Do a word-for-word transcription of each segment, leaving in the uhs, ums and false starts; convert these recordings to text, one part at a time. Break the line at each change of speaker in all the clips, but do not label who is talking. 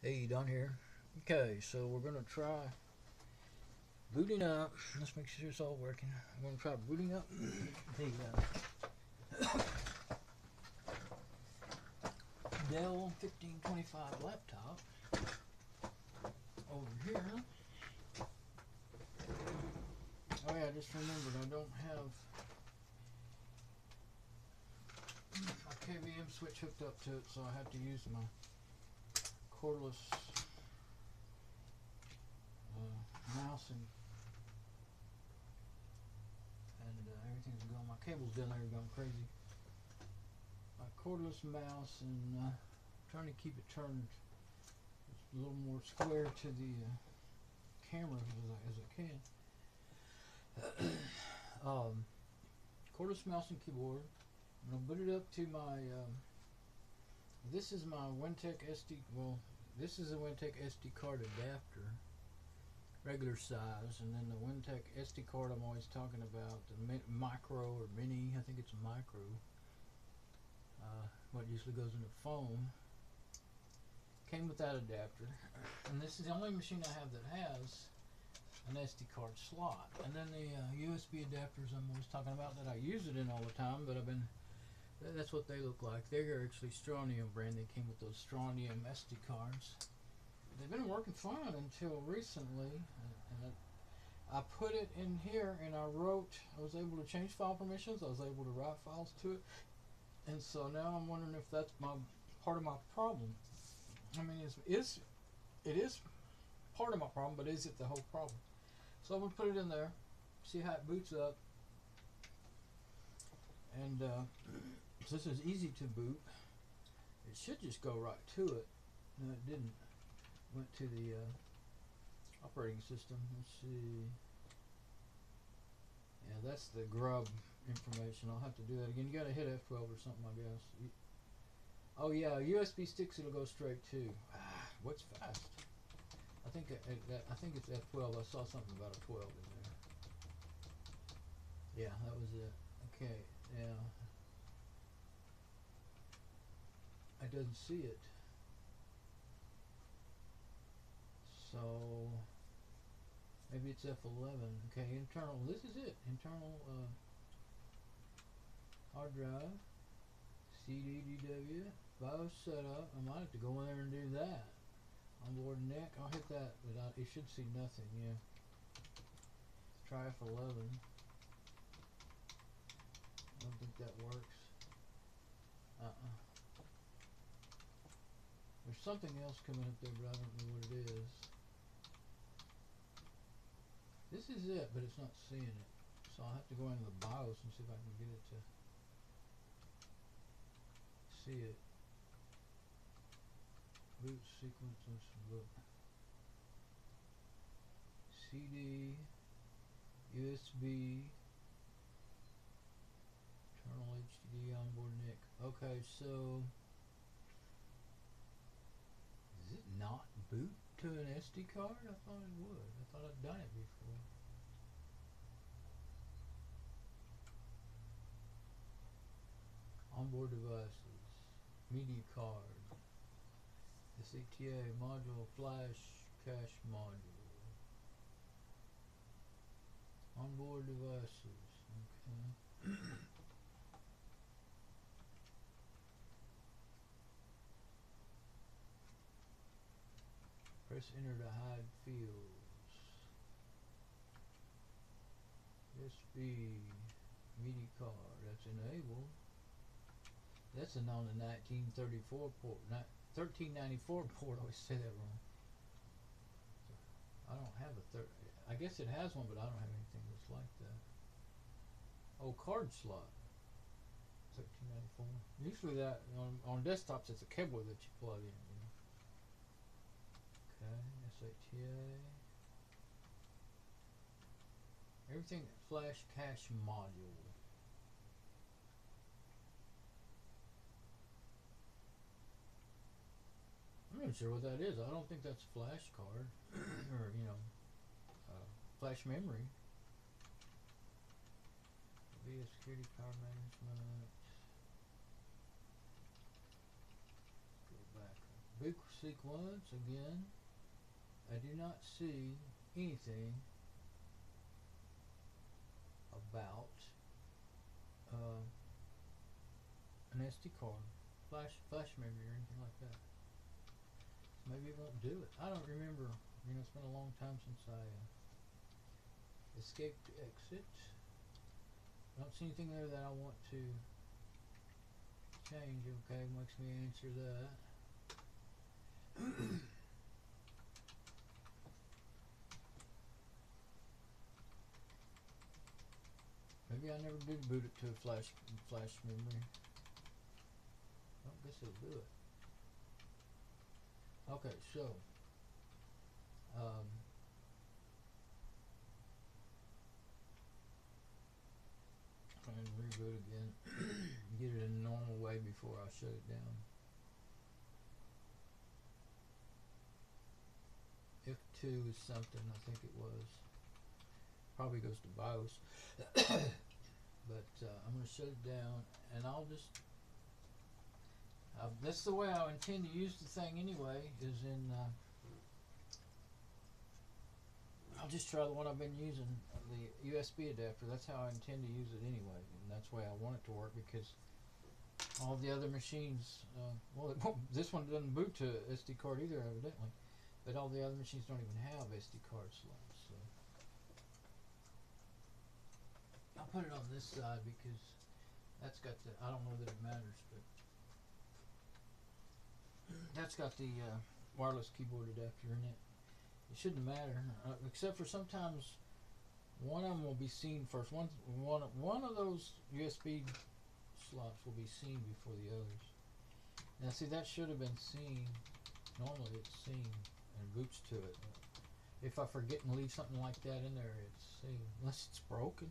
Hey, Don here. Okay, so we're gonna try booting up. Let's make sure it's all working. We're gonna try booting up the uh, Dell fifteen twenty-five laptop over here. Oh yeah, I just remembered I don't have my K V M switch hooked up to it, so I have to use my cordless uh, mouse and and uh, everything's going. My cable's down there going crazy. My cordless mouse and uh, trying to keep it turned a little more square to the uh, camera as I, as I can. um, cordless mouse and keyboard. I'm gonna boot it up to my. Um, this is my Wintec S D. Well, this is a Wintec S D card adapter, regular size, and then the Wintec S D card I'm always talking about, the mi micro or mini. I think it's micro. Uh, what usually goes in a phone. Came with that adapter, and this is the only machine I have that has an S D card slot. And then the uh, U S B adapters I'm always talking about that I use it in all the time, but I've been. That's what they look like. They're actually Strontium brand. They came with those Strontium S D cards. They've been working fine until recently. And I, I put it in here and I wrote, I was able to change file permissions. I was able to write files to it. And so now I'm wondering if that's my part of my problem. I mean, it's, it's, it is part of my problem, but is it the whole problem? So I'm going to put it in there, see how it boots up. And uh, so this is easy to boot. It should just go right to it. No, it didn't. Went to the uh, operating system. Let's see. Yeah, that's the grub information. I'll have to do that again. You gotta hit F twelve or something, I guess. Oh yeah, U S B sticks. It'll go straight to. Ah, what's fast? I think it, it, I think it's F twelve. I saw something about a twelve in there. Yeah, that was it. Okay. Yeah. I doesn't see it. So maybe it's F eleven. Okay, internal. This is it. Internal uh, hard drive, C D D W, BIOS setup. I might have to go in there and do that. Onboard N I C. I'll hit that, but I, it should see nothing. Yeah. Try F eleven. I don't think that works. Uh-uh. There's something else coming up there, but I don't know what it is. This is it, but it's not seeing it. So I'll have to go into the BIOS and see if I can get it to see it. Boot sequence, let's look. C D, U S B, internal H D D, onboard N I C. Okay, so does it not boot to an S D card? I thought it would. I thought I'd done it before. Onboard devices, media card, S A T A module, flash cache module, onboard devices. Okay. Press enter to hide fields. U S B media card. That's enabled. That's a on the nineteen thirty-four port, not thirteen ninety-four port. I always say that wrong. I don't have a third. I guess it has one, but I don't have anything that's like that. Oh, card slot. thirteen ninety-four. Usually that on on desktops, it's a cable that you plug in. You know? Okay, S A T A. Everything flash cache module. I'm not sure what that is. I don't think that's a flash card or, you know, uh, flash memory. V S security, power management. Go back. boot sequence again. I do not see anything about uh, an S D card, flash flash memory, or anything like that. So maybe it won't do it. I don't remember. You know, it's been a long time since I uh, escaped to exit. I don't see anything there that I want to change. Okay, makes me answer that. Maybe I never did boot it to a flash flash memory. I guess it'll do it. Okay, so um, and reboot again. Get it in a normal way before I shut it down. F two is something, I think it was. Probably goes to BIOS. But uh, I'm going to shut it down, and I'll just. Uh, that's the way I intend to use the thing anyway. Is in. Uh, I'll just try the one I've been using, the U S B adapter. That's how I intend to use it anyway, and that's the way I want it to work, because all the other machines, uh, well, it won't, this one doesn't boot to S D card either, evidently, but all the other machines don't even have S D card slots. So I'll put it on this side because that's got the, I don't know that it matters, but that's got the uh, wireless keyboard adapter in it. It shouldn't matter, uh, except for sometimes one of them will be seen first. One, one, one of those U S B slots will be seen before the others. Now, see, that should have been seen. Normally, it's seen and boots to it. If I forget and leave something like that in there, it's seen, unless it's broken.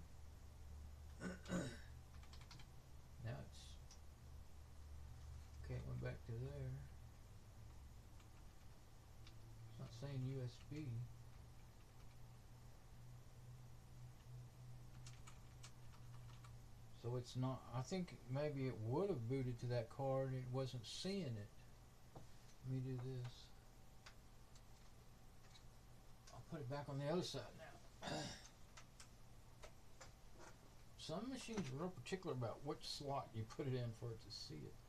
Now it's okay. It went back to there. It's not saying U S B. So it's not, I think maybe it would have booted to that card and it wasn't seeing it. Let me do this. I'll put it back on the other side now. Some machines are real particular about which slot you put it in for it to see it.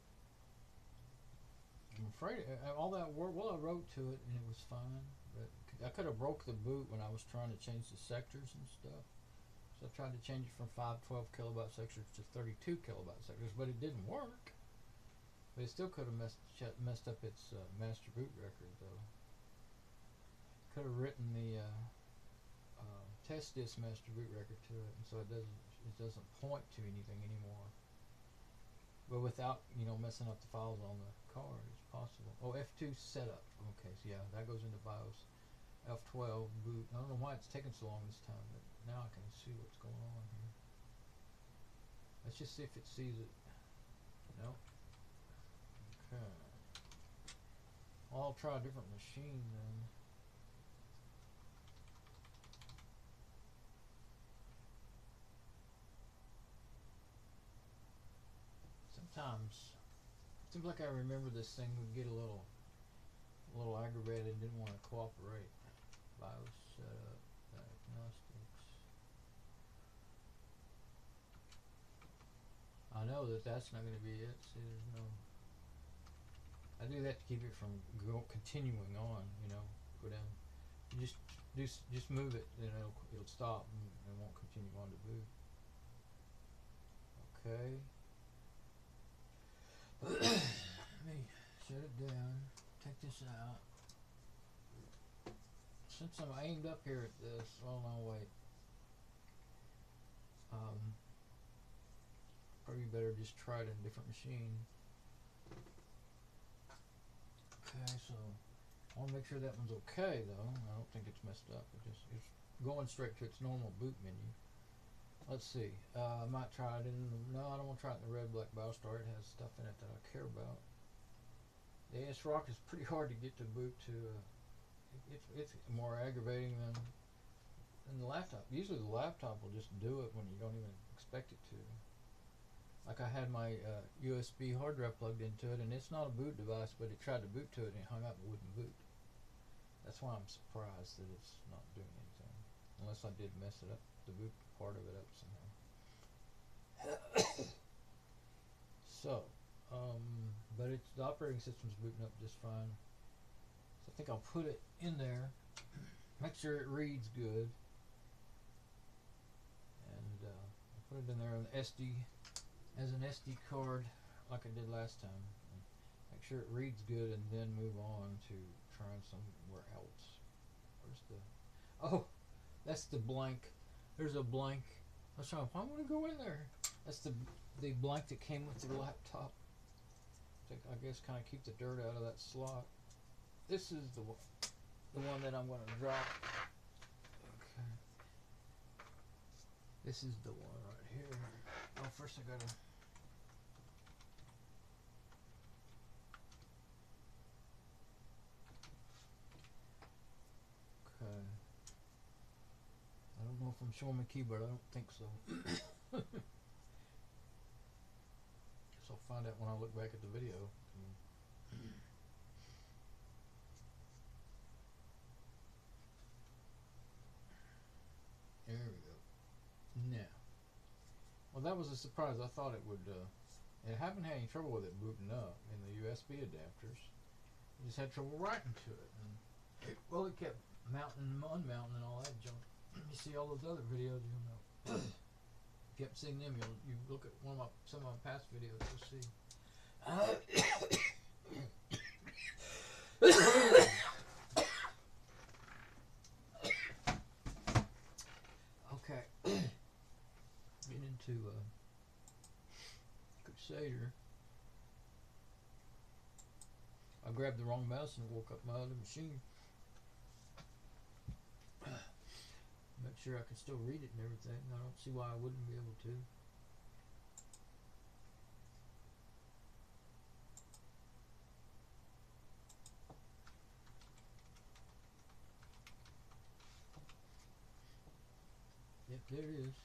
I'm afraid uh, all that work, well, I wrote to it and it was fine, but I could have broke the boot when I was trying to change the sectors and stuff. So I tried to change it from five twelve kilobyte sectors to thirty-two kilobyte sectors, but it didn't work. But it still could have messed messed up its uh, master boot record, though. Could have written the uh, uh, test disk master boot record to it, and so it doesn't it doesn't point to anything anymore. But without, you know, messing up the files on the card, it's possible. Oh, F two setup. Okay, so yeah, that goes into BIOS. F twelve boot. I don't know why it's taking so long this time, but now I can see what's going on here. Let's just see if it sees it. Nope. Okay. Well, I'll try a different machine then. Sometimes it seems like I remember this thing would get a little a little aggravated, didn't want to cooperate. BIOS setup, diagnostics. I know that that's not going to be it. See, there's no. I do that to keep it from go, continuing on. You know, go down. You just just just move it, and it'll it'll stop and, and won't continue on to boot. Okay. Let me shut it down. Take this out. Since I'm aimed up here at this, oh no, wait. Um, probably better just try it in a different machine. Okay, so I want to make sure that one's okay, though. I don't think it's messed up. It just it's going straight to its normal boot menu. Let's see. Uh, I might try it in. No, I don't want to try it in the red black BIOS star. It has stuff in it that I care about. The A S Rock is pretty hard to get to boot to. Uh, it's it's more aggravating than than the laptop. Usually the laptop will just do it when you don't even expect it to. like I had my uh, U S B hard drive plugged into it, and it's not a boot device, but it tried to boot to it and it hung up and wouldn't boot. That's why I'm surprised that it's not doing anything, unless I did mess it up, the boot part of it up somehow. So, um, but it's the operating system's booting up just fine. So I think I'll put it in there, make sure it reads good, and uh, I'll put it in there on the S D as an S D card like I did last time. And make sure it reads good, and then move on to trying somewhere else. Where's the? Oh, that's the blank. There's a blank. I was trying. I want to go in there. That's the the blank that came with the laptop. To, I guess kind of keep the dirt out of that slot. This is the one, the one that I'm going to drop. Okay. This is the one right here. Oh, first I gotta. Okay. I don't know if I'm showing my keyboard. I don't think so. Guess I'll find out when I look back at the video. There we go. Now, well, that was a surprise. I thought it would. Uh, I haven't had any trouble with it booting up in the U S B adapters. I just had trouble writing to it, and it, well, it kept mounting and unmounting and all that junk. You see all those other videos, you know. Kept seeing them. You'll you look at one of my some of my past videos, you'll see. Okay. Getting into uh, Crusader. I grabbed the wrong mouse and woke up my other machine. Make sure I can still read it and everything. I don't see why I wouldn't be able to. Yep, there it is.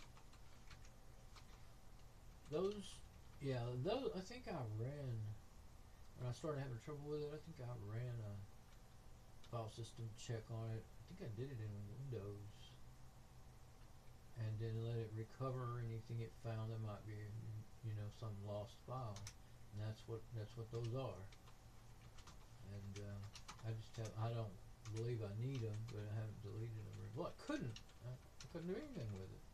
Those, yeah, those, I think I ran, when I started having trouble with it, I think I ran a file system check on it. I think I did it in Windows. And then let it recover anything it found that might be, you know, some lost file. And that's what, that's what those are. And uh, I just have, I don't believe I need them, but I haven't deleted them. Well, I couldn't. I, I couldn't do anything with it.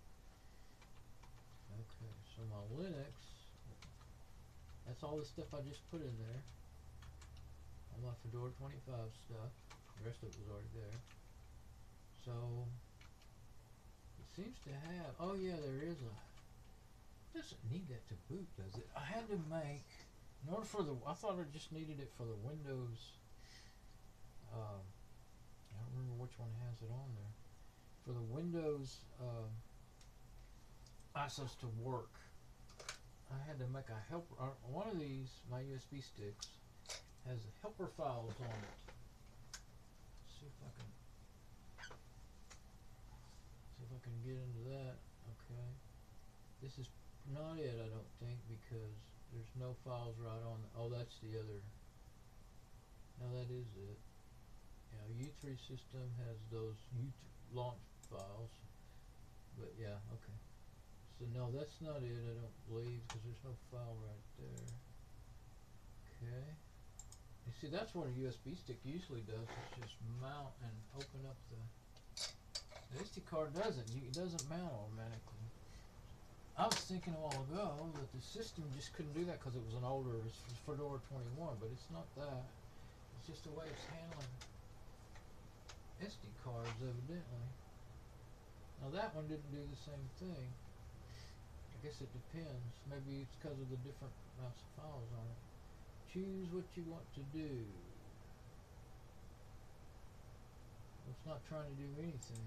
Okay, so my Linux, that's all the stuff I just put in there. All my Fedora twenty-five stuff. The rest of it was already there. So, it seems to have, oh yeah, there is a, it doesn't need that to boot, does it? I had to make, in order for the, I thought I just needed it for the Windows, um, I don't remember which one has it on there. For the Windows uh, I S O S to work, I had to make a helper. Uh, one of these, my U S B sticks, has helper files on it. Let's see if I can see if I can get into that. Okay, this is not it, I don't think, because there's no files right on. The, oh, that's the other. No, that is it. Yeah, U three system has those U launch files, but yeah, okay. So no, that's not it, I don't believe, because there's no file right there. Okay. You see, that's what a U S B stick usually does. It's just mount and open up the. The S D card doesn't. You, it doesn't mount automatically. I was thinking a while ago that the system just couldn't do that because it was an older Fedora twenty-one, but it's not that. It's just the way it's handling S D cards, evidently. Now that one didn't do the same thing. I guess it depends. Maybe it's because of the different amounts of files on it. Choose what you want to do. It's not trying to do anything.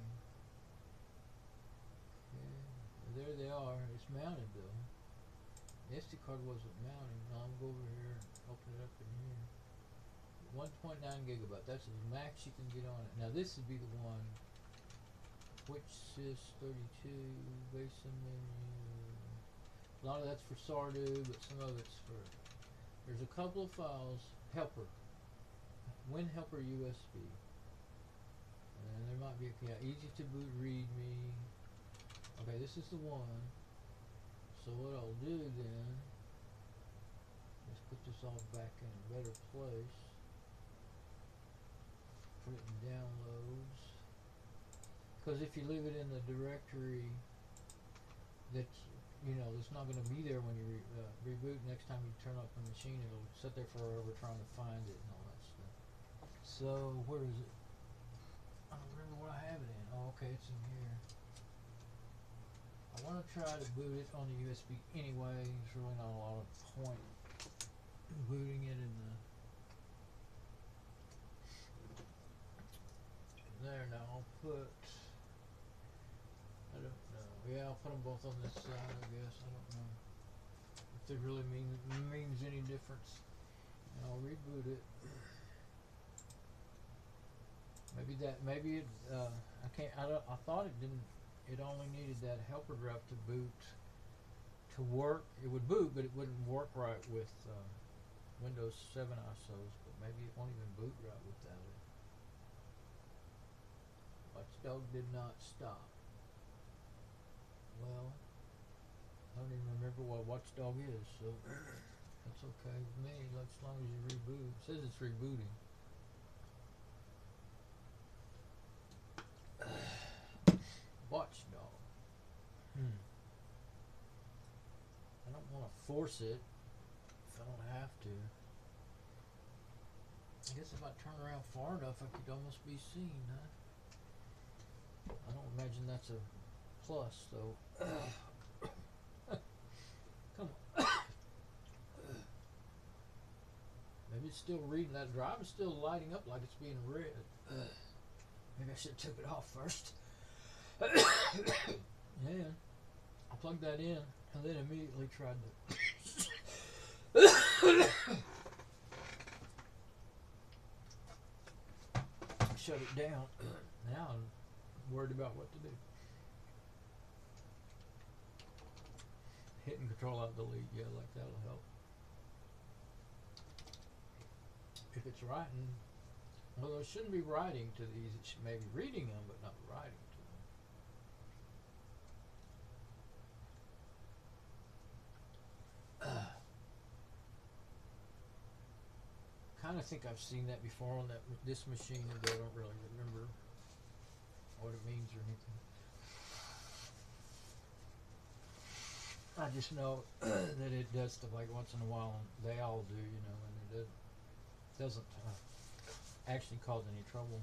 Okay, there they are. It's mounted though. The S D card wasn't mounting. Now I'm going to go over here and open it up in here. one point nine gigabyte. That's the max you can get on it. Now this would be the one. Which sys thirty-two base menu. A lot of that's for Sardu, but some of it's for. There's a couple of files. Helper. WinHelper U S B. And there might be a yeah, easy to boot README. Okay, this is the one. So what I'll do then is put this all back in a better place. Put it in downloads. Because if you leave it in the directory that you know it's not going to be there when you re uh, reboot. Next time you turn up the machine, it'll sit there forever trying to find it and all that stuff. So where is it? I don't remember what I have it in. Oh, okay, it's in here. I want to try to boot it on the U S B anyway. There's really not a lot of point in booting it in the. There now. I'll put. I don't know. Yeah, I'll put them both on this side. I guess I don't know if it really mean means any difference. And I'll reboot it. Maybe that. Maybe it. Uh, I can't. I don't. I thought it didn't. It only needed that helper drive to boot to work. It would boot, but it wouldn't work right with uh, Windows seven I S Os. But maybe it won't even boot right without it. Watchdog did not stop. Well, I don't even remember what Watchdog is, so that's okay with me. As long as you reboot. It says it's rebooting. Watchdog. Hmm. I don't want to force it if I don't have to. I guess if I turn around far enough, I could almost be seen, huh? I don't imagine that's a plus, though. Come on. Maybe it's still reading. That drive is still lighting up like it's being read. Maybe I should have took it off first. Yeah, I plugged that in and then immediately tried to shut it down. Now I'm worried about what to do. Hitting control out delete, yeah, like that'll help. If it's writing, well, it shouldn't be writing to these. It should maybe reading them, but not writing to them. Kind of think I've seen that before on that this machine, but I don't really remember what it means or anything. I just know that it does stuff like once in a while. They all do, you know, and it does, doesn't uh, actually cause any trouble.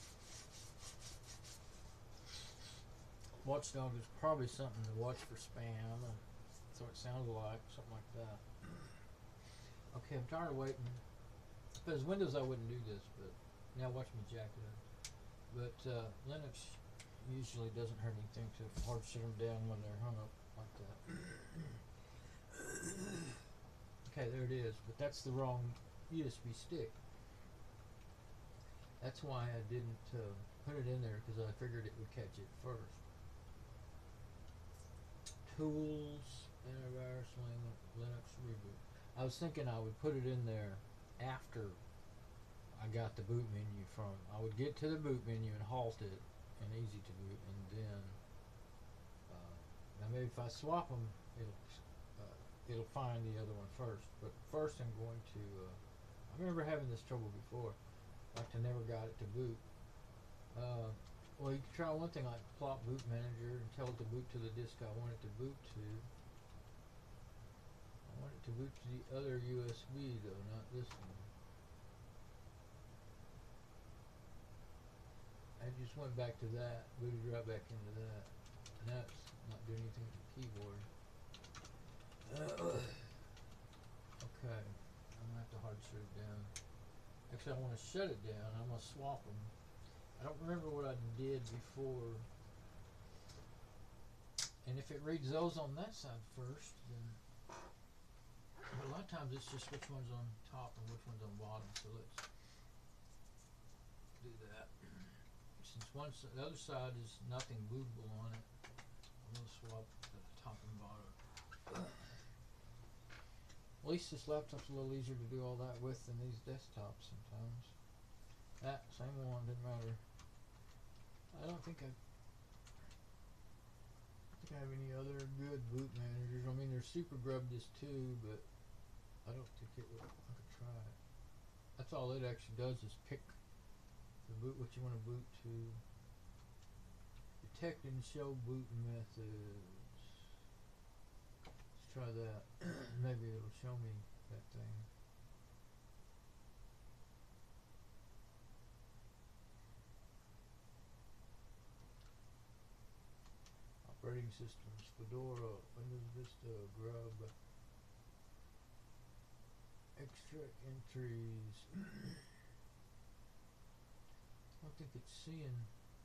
Watchdog is probably something to watch for spam. That's what it sounds like, something like that. Okay, I'm tired of waiting. If it was Windows, I wouldn't do this, but now watch me jack it up. But uh, Linux usually doesn't hurt anything to hard shut them down when they're hung up like that. Okay, there it is, but that's the wrong U S B stick. That's why I didn't uh, put it in there, because I figured it would catch it first. Tools, antivirus, Linux reboot. I was thinking I would put it in there after I got the boot menu from. I would get to the boot menu and halt it and easy to boot, and then uh, now maybe if I swap them, it'll uh, it'll find the other one first. But first, I'm going to. Uh, I remember having this trouble before. Like I never got it to boot. Uh, well, you can try one thing like plop boot manager and tell it to boot to the disk I want it to boot to. I want it to boot to the other U S B though, not this one. I just went back to that, booted right back into that. And that's not doing anything with the keyboard. Uh, okay, I'm gonna have to hard shut it down. Actually, I want to shut it down. I'm gonna swap them. I don't remember what I did before. And if it reads those on that side first, then but a lot of times it's just which one's on top and which one's on bottom. So let's do that. Since one the other side is nothing bootable on it, I'm gonna swap the top and bottom. At least this laptop's a little easier to do all that with than these desktops sometimes. That same one didn't matter. I don't think I, I think I have any other good boot managers. I mean, there's Super Grub this too, but I don't think it would. I could try it. That's all it actually does is pick the boot what you want to boot to. Detect and show boot methods. Let's try that. Maybe it'll show me that thing. Operating systems, Fedora, Windows Vista, Grub, extra entries. I don't think it's seeing.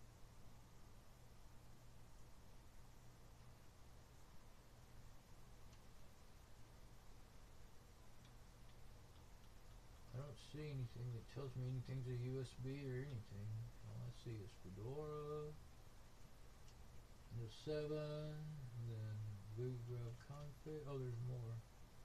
I don't see anything that tells me anything's a U S B or anything. All I see is Fedora, Windows seven, and then boot grub config. Oh, there's more.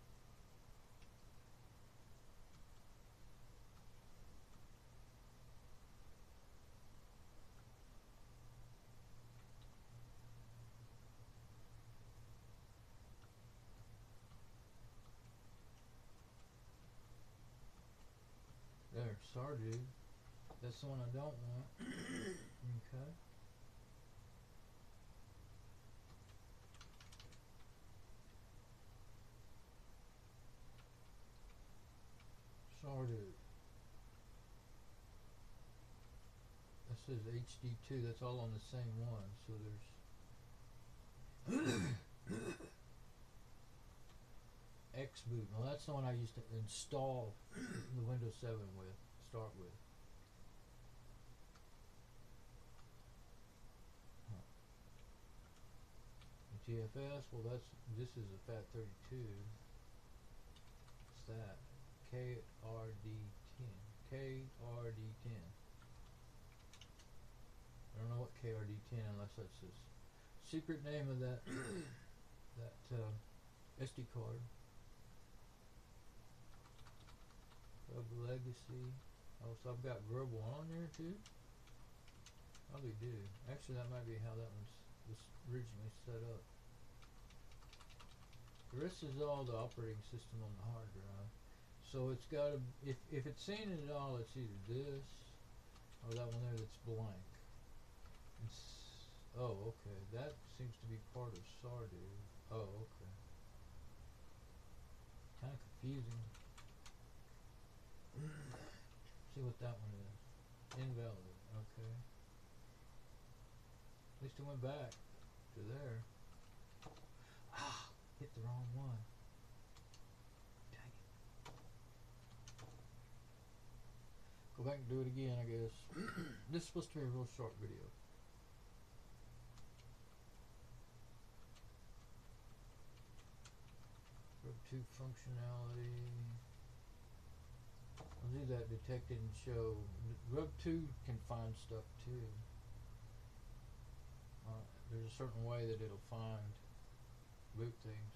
There, Stardew. That's the one I don't want. Okay. Stardew. That says H D two. That's all on the same one. So there's Xboot. Well, that's the one I used to install the Windows seven with. Start with. Huh. G F S. Well, that's this is a FAT thirty-two. What's that? K R D ten. K R D ten. I don't know what K R D ten unless that's the secret name of that that uh, S D card. Grub Legacy. Oh, so I've got Grub one on there too? Probably do. Actually, that might be how that one's was originally set up. The rest is all the operating system on the hard drive. So it's got to, if, if it's seen it at all, it's either this or that one there that's blank. It's, oh, okay. That seems to be part of Stardew. Oh, okay. Kind of confusing. See what that one is. Invalid. Okay. At least it went back to there. Ah, hit the wrong one. Dang it. Go back and do it again, I guess. This is supposed to be a real short video. Grub two functionality. I'll do that detect and show. Grub two can find stuff too. Uh, there's a certain way that it'll find boot things.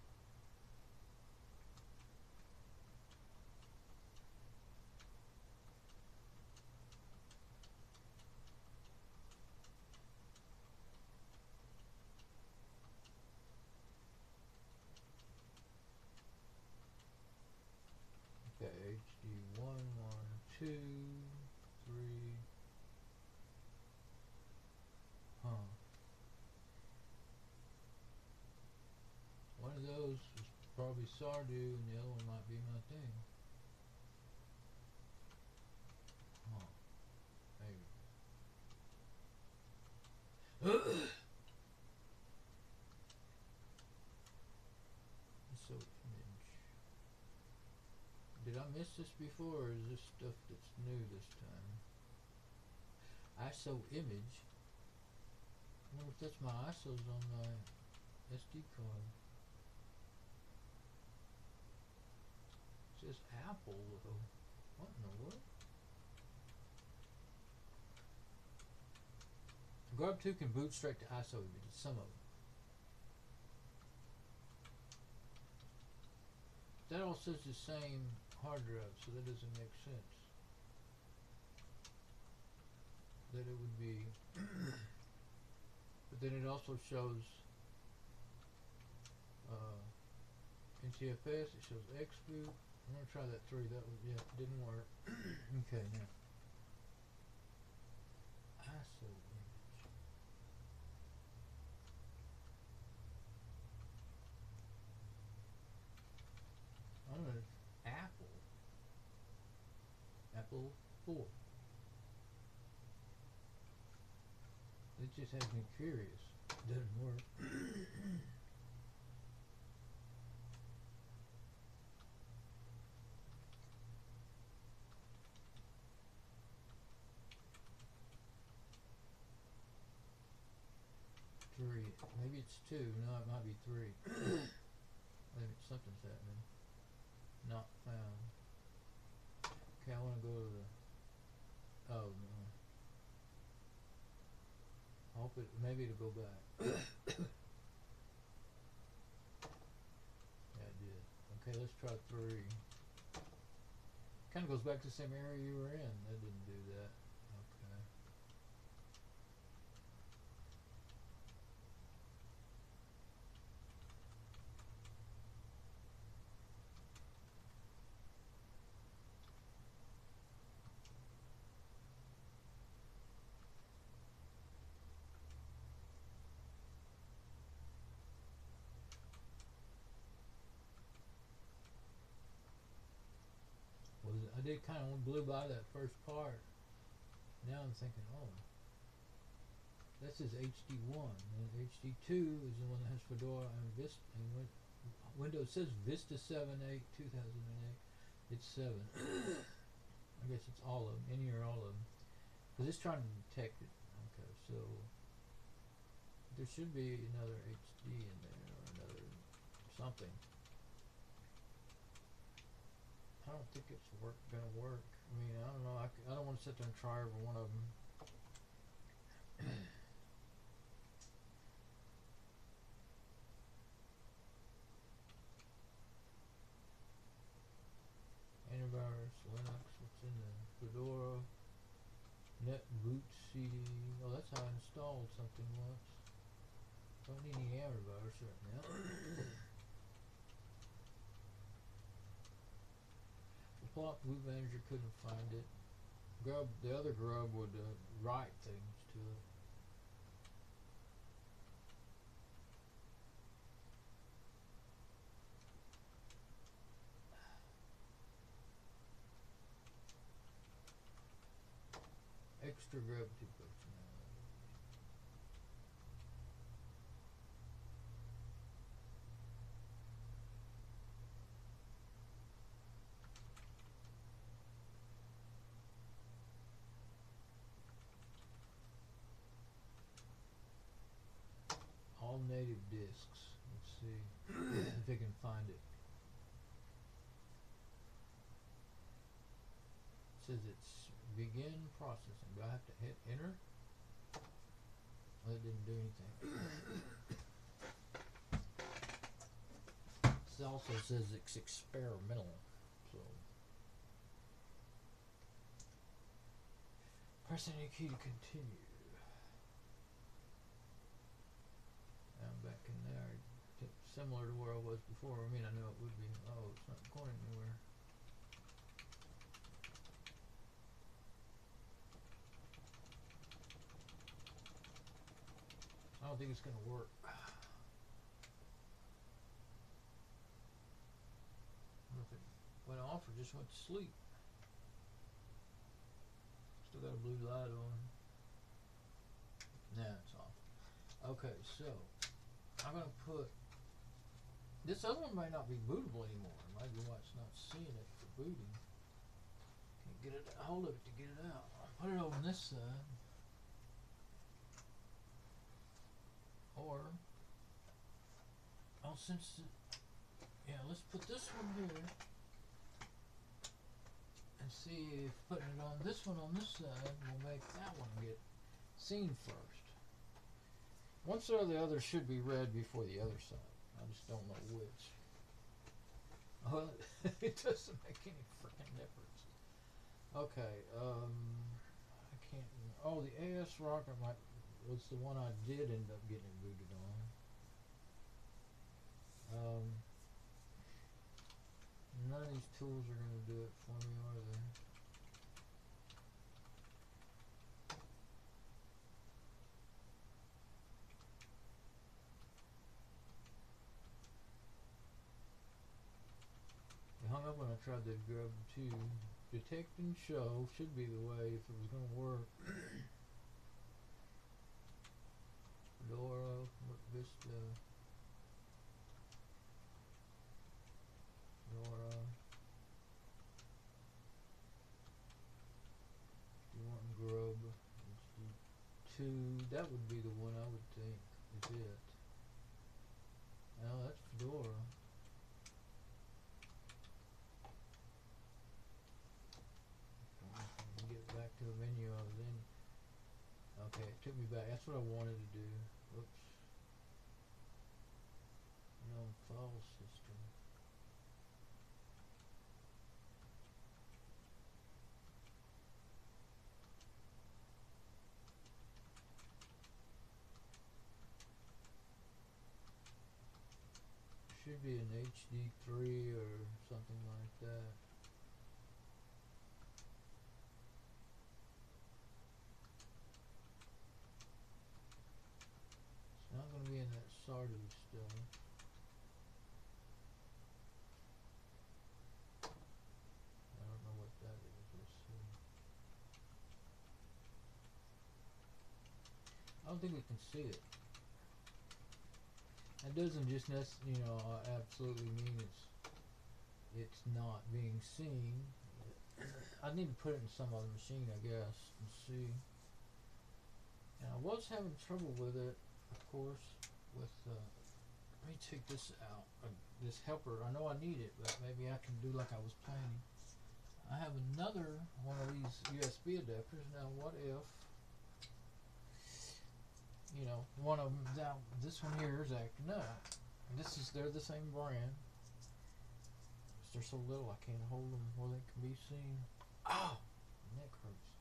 Okay, H D one, one, two, three. Huh. One of those is probably Stardew and the other one might be my thing. Huh. Maybe. So image. Did I miss this before, or is this stuff that's new this time? I S O image. I wonder if that's my I S Os on my S D card. It says Apple though. What in the world? Grub two can boot straight to I S O images, some of them. that all says the same hard drive, so that doesn't make sense. That it would be, but then it also shows uh, N T F S. It shows Xboot. I'm gonna try that three. That was, yeah, didn't work. Okay, now I S O image. I don't know. Apple. Apple four. It just has me curious. Doesn't work. Three. Maybe it's two. No, it might be three. Maybe something's happening. Not found. Okay, I want to go to the. Oh no. I hope it. Maybe it'll go back. Yeah, it did. Okay, let's try three. Kind of goes back to the same area you were in. That didn't do that. Okay. Was it, I did kind of blew by that first part. Now I'm thinking, oh, this is H D one, and H D two is the one that has Fedora and Vista. And Win Windows says Vista seven eight two thousand eight. It's seven. I guess it's all of them. Any or all of them, because it's trying to detect it. Okay, so there should be another H D in there or another something. I don't think it's work gonna work. I mean, I don't know. I, c I don't want to sit there and try every one of them. Antivirus, Linux, what's in there? Fedora, NetBoot C D. Oh, that's how I installed something once. Don't need any antivirus right now. Plot Boot Manager couldn't find it. Grub, the other grub would uh, write things to it. Extra gravity functionality. All native disks. Let's see if they can find it. It says it's begin processing. Do I have to hit enter? Well, it didn't do anything. It also says it's experimental. So press any key to continue. I'm back in there. Similar to where I was before. I mean, I know it would be. Oh, it's not going anywhere. I don't think it's going to work. If it went off or just went to sleep. Still got a blue light on. Now it's off. Okay, so I'm going to put. This other one might not be bootable anymore. It might be why it's not seeing it for booting. Can't get it hold of it to get it out. I'll put it over on this side. Or, oh, since, it, yeah, let's put this one here and see if putting it on this one on this side will make that one get seen first. One side or the other should be read before the other side. I just don't know which. Oh, it doesn't make any freaking difference. Okay, um, I can't. Oh, the A S Rocker might, was the one I did end up getting it booted on. Um, none of these tools are going to do it for me, are they? I hung up when I tried to grab the two. Detect and show should be the way if it was going to work. Fedora, Vista, Fedora. You want grub? Let's do two. That would be the one I would think is it. Oh, that's Fedora. Get back to the menu I was in. Okay, it took me back. That's what I wanted to do. Whoops. No file system. Should be an H D three or something like that. It's not going to be in that sorted stuff. I don't know what that is. Let's see. I don't think we can see it. That doesn't just necessarily, you know, uh, absolutely mean it's it's not being seen. I need to put it in some other machine, I guess, and see. And I was having trouble with it, of course, with, uh, let me take this out, uh, this helper. I know I need it, but maybe I can do like I was planning. I have another one of these U S B adapters. Now, what if, you know, one of them, now, this one here is acting up. This is, they're the same brand. They're so little I can't hold them where they can be seen. Oh, my neck hurts.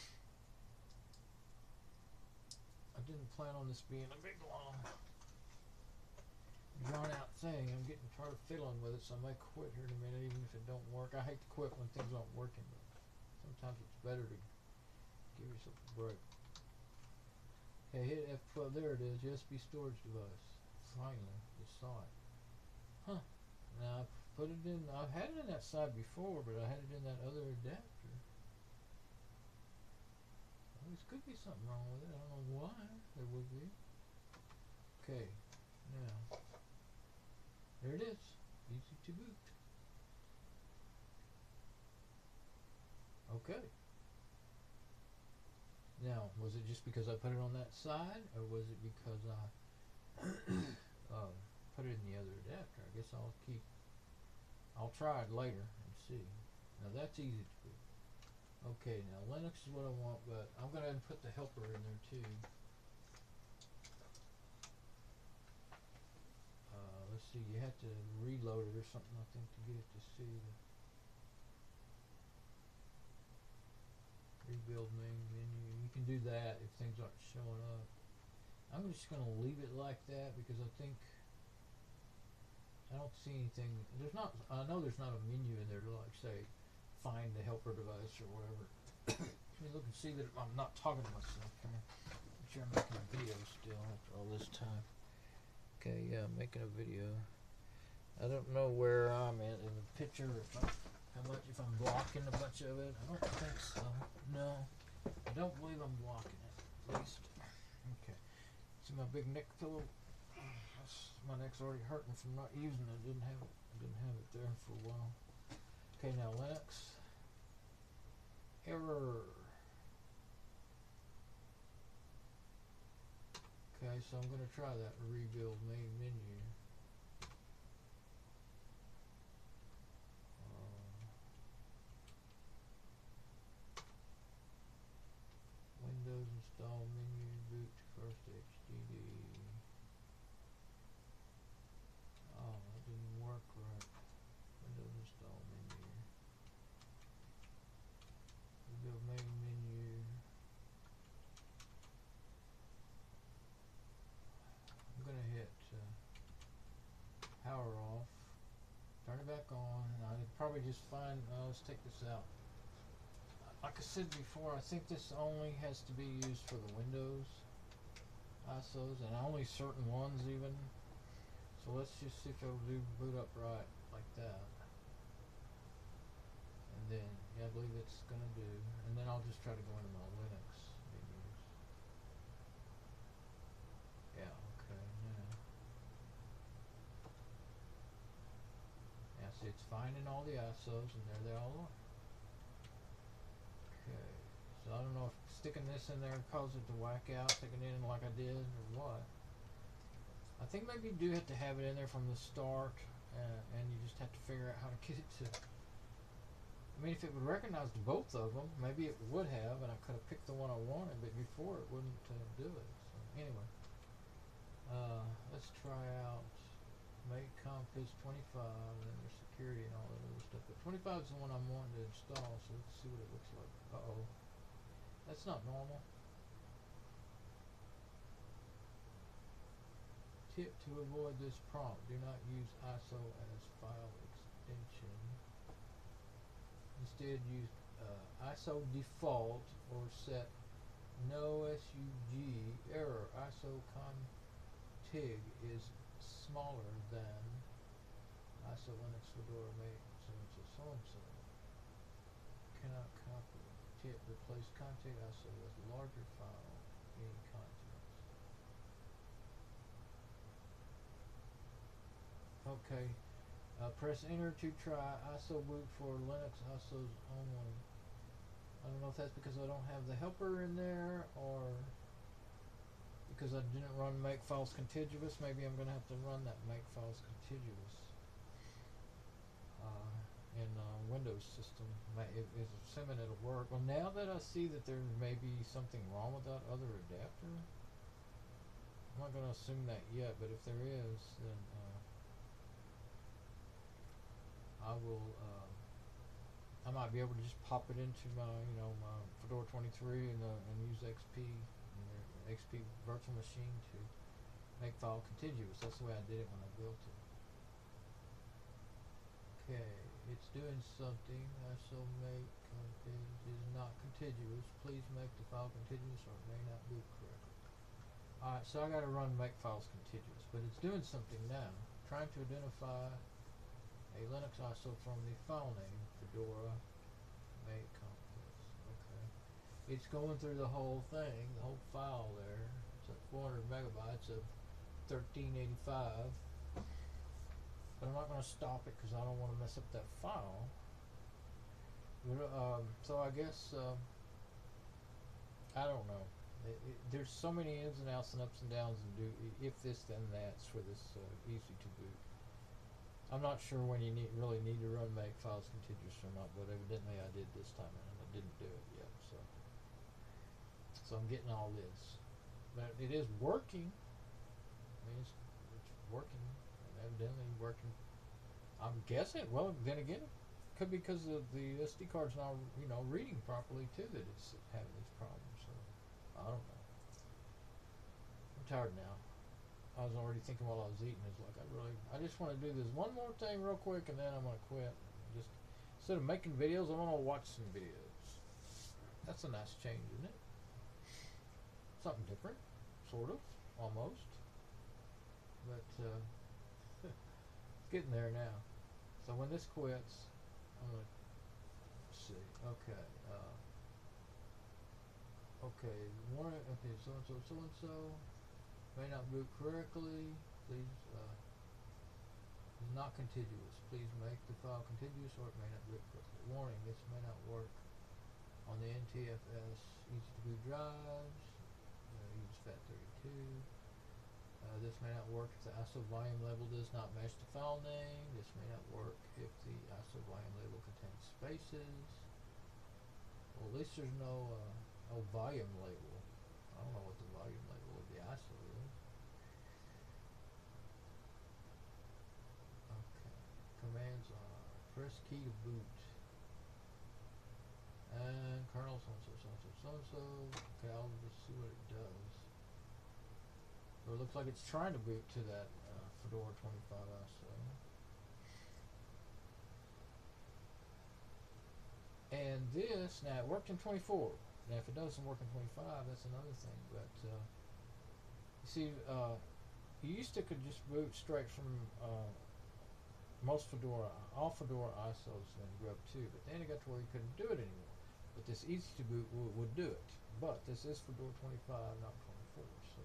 I didn't plan on this being a big long drawn out thing. I'm getting tired of fiddling with it, so I might quit here in a minute even if it don't work. I hate to quit when things aren't working, but sometimes it's better to give yourself a break. Okay, hit F twelve. There it is, U S B storage device. Finally, you saw it. Huh. Now I put it in, I've had it in that side before, but I had it in that other adapter. Well, there could be something wrong with it. I don't know why there would be. Okay, now, there it is. Easy to boot. Okay. Now, was it just because I put it on that side, or was it because I uh, put it in the other adapter? I guess I'll keep, I'll try it later and see. Now that's easy to do. Okay, now Linux is what I want, but I'm going to put the helper in there too. Uh, let's see, you have to reload it or something, I think, to get it to see the rebuild main menu. You can do that if things aren't showing up. I'm just going to leave it like that because I think I don't see anything. There's not. I know there's not a menu in there to like say find the helper device or whatever. Let me look and see that I'm not talking to myself. Can I make sure I'm making a video still after all this time? Okay, yeah, I'm making a video. I don't know where I'm at in the picture. If I, how much? If I'm blocking a bunch of it? I don't think so. No, I don't believe I'm blocking it. At least. Okay. See my big neck pillow. That's, my neck's already hurting from not using it. Didn't have it. Didn't have it there for a while. Okay, now Linux. Error. Okay, so I'm going to try that rebuild main menu. Uh, Windows install menu, boot first H D D. Oh, that didn't work right. on. And I'd probably just find, uh, let's take this out. Like I said before, I think this only has to be used for the Windows I S Os, and only certain ones even. So let's just see if it'll do boot up right like that. And then, yeah, I believe it's gonna do. And then I'll just try to go into my Linux menus. Yeah, okay, yeah. Yeah, see, it's finding all the I S Os, and there they all are. Okay, so I don't know if sticking this in there causes it to whack out, sticking it in like I did, or what. I think maybe you do have to have it in there from the start, uh, and you just have to figure out how to get it to. I mean, if it would recognize both of them, maybe it would have, and I could have picked the one I wanted, but before it wouldn't uh, do it. So anyway, uh, let's try out make compass twenty-five, and then there's security and all that other stuff. But twenty-five is the one I'm wanting to install, so let's see what it looks like. Uh oh, that's not normal. Tip to avoid this prompt: do not use I S O as file extension. Instead, use uh, I S O default or set no S U G error. I S O config is smaller than I S O Linux Fedora make so and so so and so. Cannot copy. Tip: replace config I S O with larger file in contents. Okay, uh, press enter to try I S O boot for Linux I S Os only. I don't know if that's because I don't have the helper in there, or because I didn't run make files contiguous. Maybe I'm going to have to run that make files contiguous uh, in uh, Windows system. If, if assuming it'll work. Well, now that I see that there may be something wrong with that other adapter, I'm not going to assume that yet, but if there is, then uh, I will, uh, I might be able to just pop it into my, you know, my Fedora twenty-three and, uh, and use X P, and the X P virtual machine to make file contiguous. That's the way I did it when I built it. Okay, it's doing something. I S O make config is not contiguous. Please make the file contiguous or it may not boot correctly. Alright, so I gotta run make files contiguous, but it's doing something now. Trying to identify a Linux I S O from the file name Fedora make compass. Okay, it's going through the whole thing, the whole file there. It's like four hundred megabytes of thirteen eighty-five. But I'm not going to stop it because I don't want to mess up that file. But, um, so I guess uh, I don't know. It, it, there's so many ins and outs and ups and downs and do if this then that's for this uh, easy to boot. I'm not sure when you need, really need to run make files contiguous or not, but evidently I did this time and I didn't do it yet. So, so I'm getting all this, but it is working. I mean, it's, it's working, evidently working. I'm guessing. Well, then again, it could be because of the S D card's not, you know, reading properly too that it's having these problems. So I don't know. I'm tired now. I was already thinking while I was eating, it's like I really, I just want to do this one more thing real quick and then I'm going to quit. Just, instead of making videos, I want to watch some videos. That's a nice change, isn't it? Something different, sort of, almost. But, uh, it's getting there now. So when this quits, I'm going to, see, okay, uh, okay, one, okay, so-and-so, so-and-so. May not boot correctly. Please, uh, is not contiguous. Please make the file contiguous or it may not boot correctly. Warning: this may not work on the N T F S easy to boot drives. Uh, use FAT thirty-two. Uh, this may not work if the I S O volume label does not match the file name. This may not work if the I S O volume label contains spaces. Well, at least there's no uh, no volume label. I don't know what the volume label of the I S O is. Okay. Commands are press key to boot. And kernel so and so so and so so and so. Okay, I'll just see what it does. So it looks like it's trying to boot to that uh, Fedora twenty-five I S O. And this, now it worked in twenty-four. Now if it doesn't work in twenty-five, that's another thing. But uh, you see, uh, you used to could just boot straight from uh, most Fedora, all Fedora I S Os and grub two, but then it got to where you couldn't do it anymore. But this easy to boot w would do it. But this is Fedora twenty-five, not twenty-four. So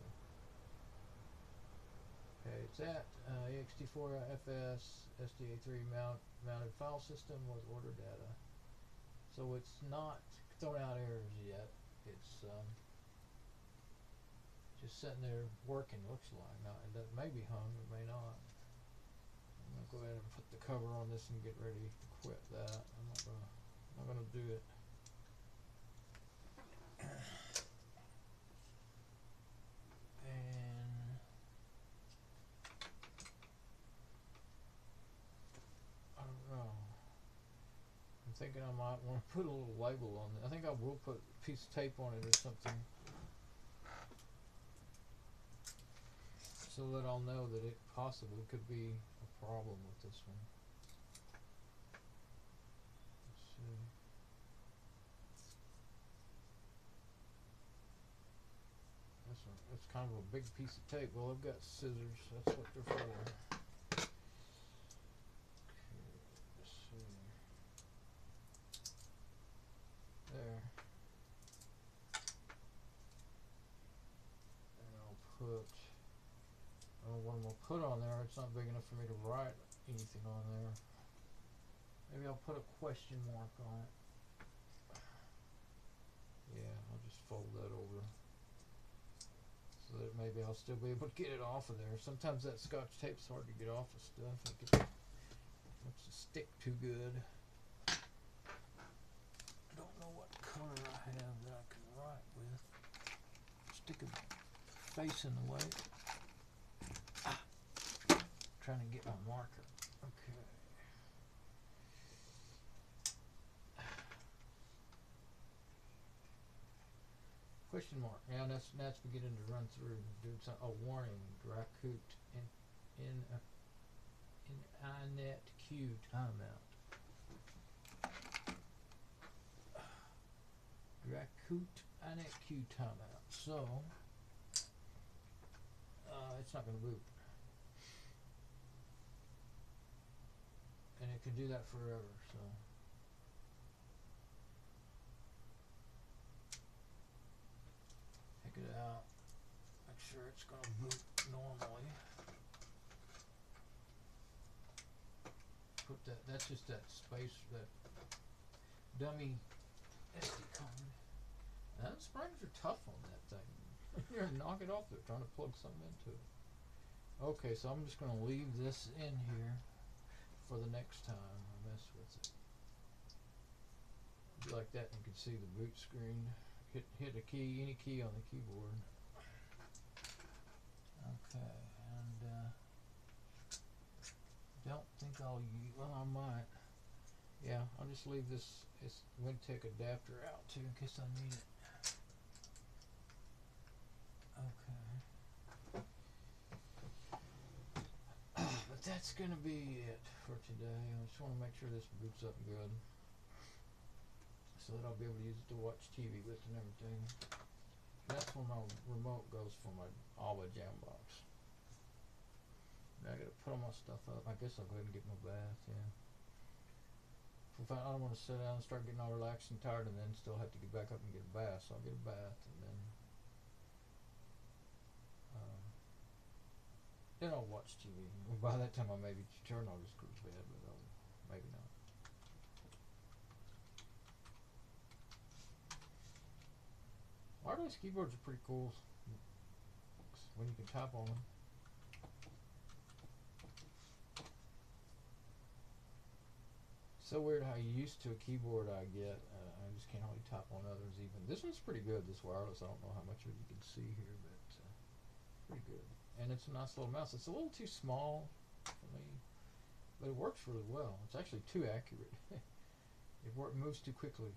okay, it's at uh, E X T four F S S D A three mount, mounted file system with order data. So it's not throwing out errors yet. It's um, just sitting there working. Looks like now it may be hung, it may not. I'm gonna go ahead and put the cover on this and get ready to quit that. I'm not gonna, I'm not gonna do it. And I don't know. I'm thinking I might want to put a little label on it. I think I will put a piece of tape on it or something, so that I'll know that it possibly could be a problem with this one. Let's see. That's, a, that's kind of a big piece of tape. Well, I've got scissors. That's what they're for. Okay, let's see. There. And I'll put, I don't know what I'm going to put on there. It's not big enough for me to write anything on there. Maybe I'll put a question mark on it. Yeah, I'll just fold that over so that maybe I'll still be able to get it off of there. Sometimes that Scotch tape's hard to get off of stuff. It wants to stick too good. I don't know what color I have that I can write with. Stick a face in the way. Ah, trying to get my marker. Okay. Question mark. Now that's that's beginning to run through. Doing some, a warning. Dracut in in a in inet Q timeout. Dracut inet Q timeout. So uh, it's not going to boot, and it can do that forever. So. Take it out, make sure it's going to boot normally. Put that, that's just that space, that dummy S D card. And the springs are tough on that thing. You're gonna knock it off there trying to plug something into it. Okay, so I'm just going to leave this in here for the next time I mess with it. Do like that, and you can see the boot screen. Hit, hit a key, any key on the keyboard. Okay, and uh, don't think I'll use, well I might. Yeah, I'll just leave this, this Wintec adapter out too in case I need it. Okay. But that's gonna be it for today. I just want to make sure this boots up good, so that I'll be able to use it to watch T V with and everything. That's where my remote goes for my A W A jam box. Now I gotta put all my stuff up. I guess I'll go ahead and get my bath, yeah. If I, I don't want to sit down and start getting all relaxed and tired and then still have to get back up and get a bath, so I'll get a bath and then um, then I'll watch T V. Well, by that time I maybe turn I'll just go to bed, but I'll, maybe not. Wireless keyboards are pretty cool when you can type on them. So weird how used to a keyboard I get. Uh, I just can't hardly type on others even. This one's pretty good, this wireless. I don't know how much of it you can see here, but uh, pretty good. And it's a nice little mouse. It's a little too small for me, but it works really well. It's actually too accurate. It work, moves too quickly.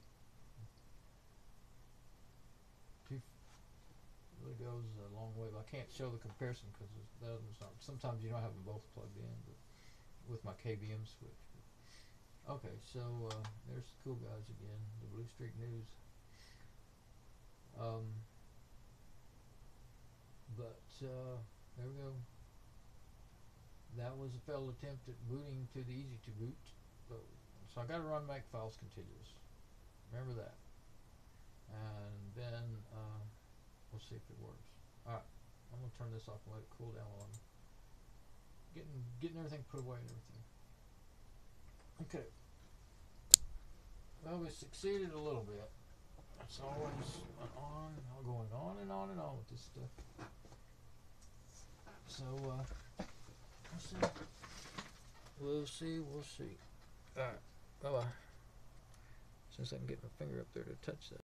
Too really goes a long way. But I can't show the comparison because sometimes you don't have them both plugged in, but with my K B M switch. Okay, so uh, there's the cool guys again, the Blue Streak News. Um, but uh, there we go. That was a failed attempt at booting to the easy to boot. So, so I got to run back files contiguous. Remember that. And then uh, we'll see if it works. Alright, I'm going to turn this off and let it cool down while I'm getting, getting everything put away and everything. Okay. Well, we succeeded a little bit. It's always on, going on and on and on with this stuff. So, uh, we'll see. We'll see, we'll see. Alright, bye bye. Since I can get my finger up there to touch that.